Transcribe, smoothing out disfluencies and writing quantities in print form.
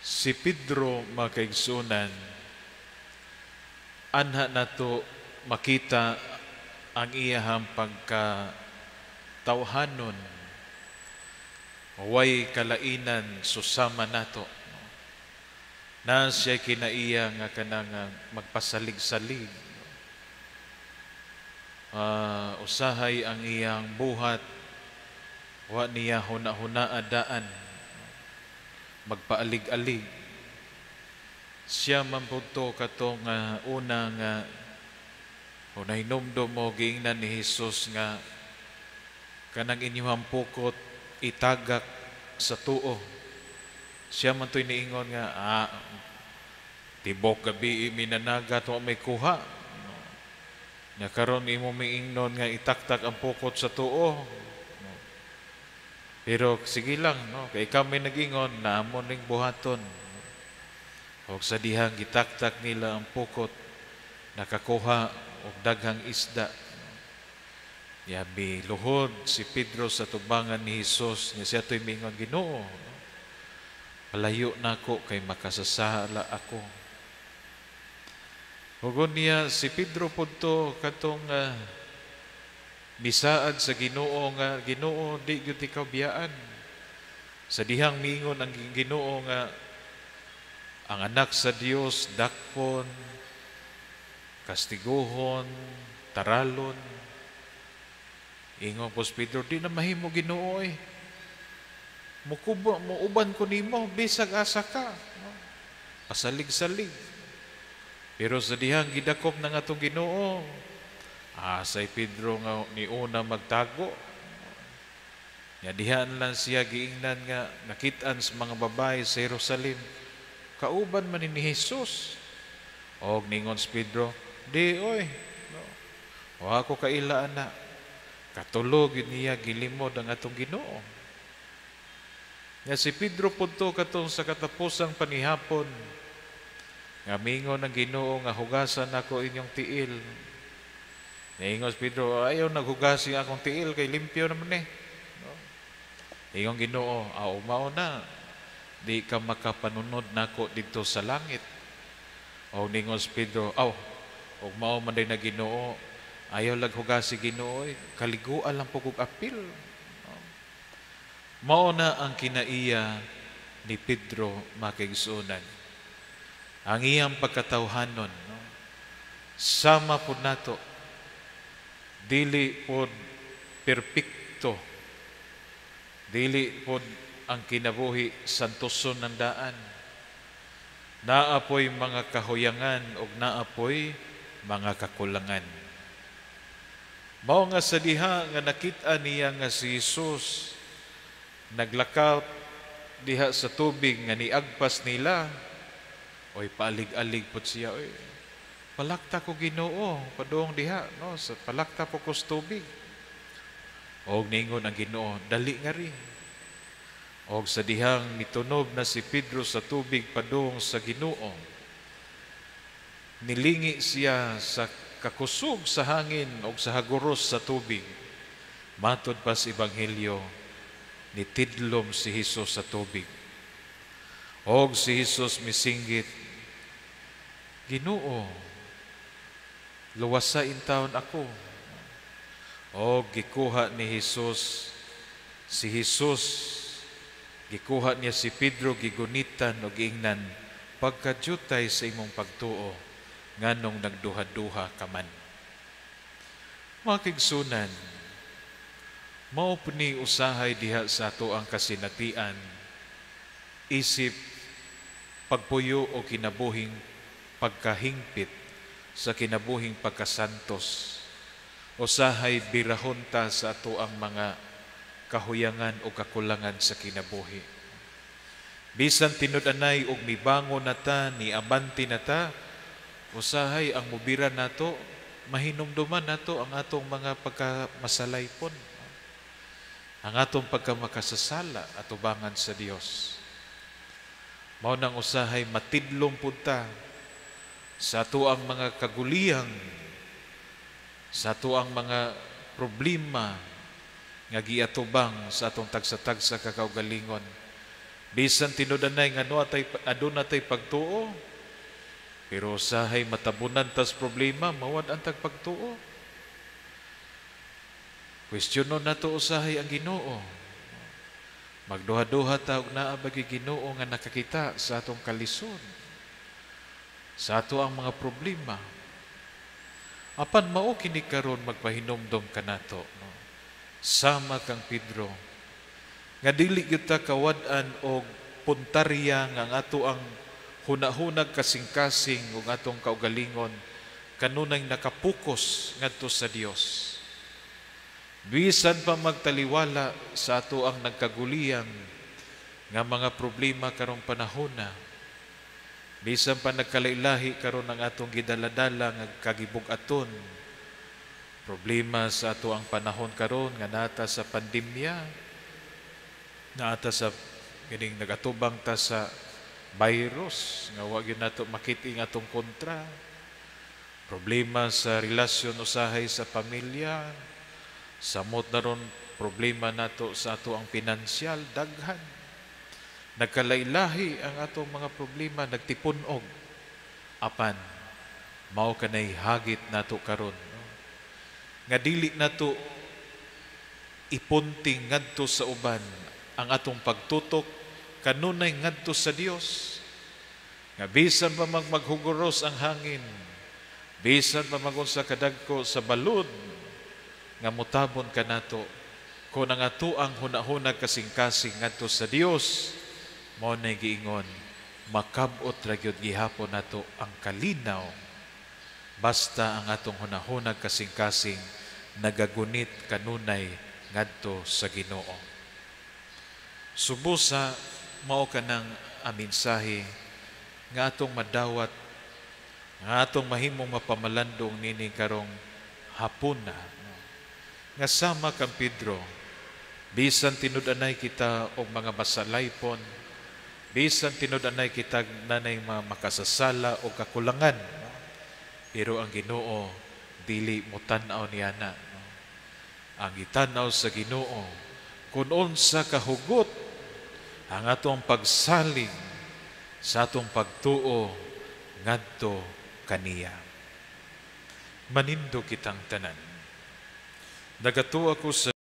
Si Pedro makaigsunan, anha nato makita ang iyahang pagkatawhanon, way kalainan susama nato. Na siya kinaiya nga kanang magpasalig-salig. Usahay ang iyang buhat, wa niya huna-huna daan, magpaalig-alig. Siya man po to katong una nga hinumdum mo giingnan ni Jesus nga kanang inyong pukot itagak sa tuo. Siya man to'y niingon nga, tibok gabi minanagat wa may kuha. Nga karon imo miingnon nga itaktak ang pukot sa tuo. Pero sige lang, no? Kay kami nag-ingon na amon ning buhaton. O sa dihang gitaktak nila ang pukot, nakakuha og daghang isda. Yabi luhod si Pedro sa tubangan ni Jesus, nga siya to'y miingon, Ginoo, palayo nako kay makasasala ako. Hugon niya si Pedro punto katong bisaad sa Ginoo nga Ginoo di gyud ikaw biyaan. Sa dihang miingon ang Ginoo nga ang anak sa Dios dakpon, kastiguhon, taralon. Ingon po si Pedro, di na mahimo Ginoo Muuban ko nimo, bisag asa ka. Pasalig-salig. Pero sa dihang gidakop ng atong Ginoo, say Pedro nga ni una magtago. Nga dihan lang siya giingnan nga nakitaan sa mga babae sa Jerusalem. Kauban man ni Jesus. Og ningon si Pedro, di oy. Wa ko kaila ana. Katulog niya gilimod ang atong Ginoo. Nga si Pedro punto katong sa katapusang panihapon, nga mingon ng Ginoo nga hugasan ako inyong tiil. Ingon si Pedro, ayaw naghugasi akong tiil kay limpyo naman Ingon Ginoo, umao na, di ka makapanunod nako dito sa langit. O ningon si Pedro, umao man din na Ginoo, ayaw laghugasi Ginoo, kaliguan lang po kong apil. Mao na ang kinaiya ni Pedro makaigsunan. Ang iyang pagkatawhanon, sama po nato, dili po perpekto, dili po ang kinabuhi santuson ng daan. Naapoy mga kahuyangan o naapoy mga kakulangan. Mao nga sa diha nga nakita niya nga si Jesus naglakaw diha sa tubig nga niagpas nila, palig-alig po siya, palakta ko Ginoo, padung diha, no? Sa palakta po ko sa tubig. Og ningon ang Ginoo, dali nga rin. Og sa dihang mitunob na si Pedro sa tubig padung sa Ginoo, nilingi siya sa kakusog sa hangin og sa haguros sa tubig. Matod pa sa Ebanghelyo, nitidlom si Jesus sa tubig. Og si Jesus misinggit, Ginoo, luwasain taon ako. Og gikuha ni Jesus, gikuha niya si Pedro, gigunitan o giingnan, pagkadyutay sa imong pagtuo, nganong nagduha-duha ka man. Mga kigsunan, mao ni usahay diha sa ato ang kasinatian, isip pagpuyo o kinabuhing pagkahingpit sa kinabuhing pagkasantos. Usahay birahon ta sa ato ang mga kahuyangan o kakulangan sa kinabuhi. Bisan tinud-anay og mibangon na ta, niabanti na ta, usahay ang mubira nato, mahinumduman nato ang atong mga pagkamasalaypon, ang atong pagkamakasasala at ubangan sa Dios. Mao nang usahay matidlong punta sa ato ang mga kaguliyang, sa ato ang mga problema nga giatubang sa atong tagsa-tagsa kakaugalingon. Bisan tinudanay nga aduna tay pagtuo, pero usahay matabunan tas problema, mawad ang tagpagtuo. Questionon nato usahay ang Ginoo. Magduha-duha ta og naa bagi Ginoo nga nakakita sa atong kalisod, sa ato ang mga problema. Apan mao kini karon magpahinomdom kanato, no? Sama kang Pedro nga dili gyud ta kawad-an og puntarya nga ang ato ang hunahunag kasing-kasing ug atong kaugalingon kanunay nakapokus ngadto sa Dios. Bisan pa magtaliwala sa ato ang nagkaguliyang nga mga problema karong panahona, bisan pa nagkalailahi karon ang atong gidaladala nga kagibug-aton, problema sa ato ang panahon karon nga nata sa pandemya, nata sa kining nagatubang ta sa virus nga wa gyud nato makit-ing atong kontra, problema sa relasyon usahay sa pamilya, samot na ron problema nato sa ato ang pinansyal, daghan. Nagkalailahi ang atong mga problema, nagtipunog. Apan, mao kanay hagit nato karon, no? Nga dili nato ipunting ngadto sa uban ang atong pagtutok kanunay ngadto sa Dios. Nga bisan pa maghuguros ang hangin, bisan pa magunsa kadagko sa balod, nga mutabon ka nato kung ang ato ang hunahunag kasing-kasing ngadto sa Dios, mao nay giingon makab-ot ra gyud gihapon nato ang kalinaw basta ang atong hunahunag kasing-kasing nagagunit kanunay ngadto sa Ginoo. Subusa mao kanang mensahe nga atong madawat, nga atong mahimong mapamalandong nini karong hapuna, nga sama kang Pedro, bisan tinud-anay kita og mga masalaypon, bisan tinud-anay kita nanay makasasala o kakulangan, no? Pero ang Ginoo dili mo tan-aw niya na, no? Ang itanaw sa Ginoo kung unsa kahugot ang atong pagsaling sa atong pagtuo ngadto kaniya. Manindo kitang tanan. Nagato ako sa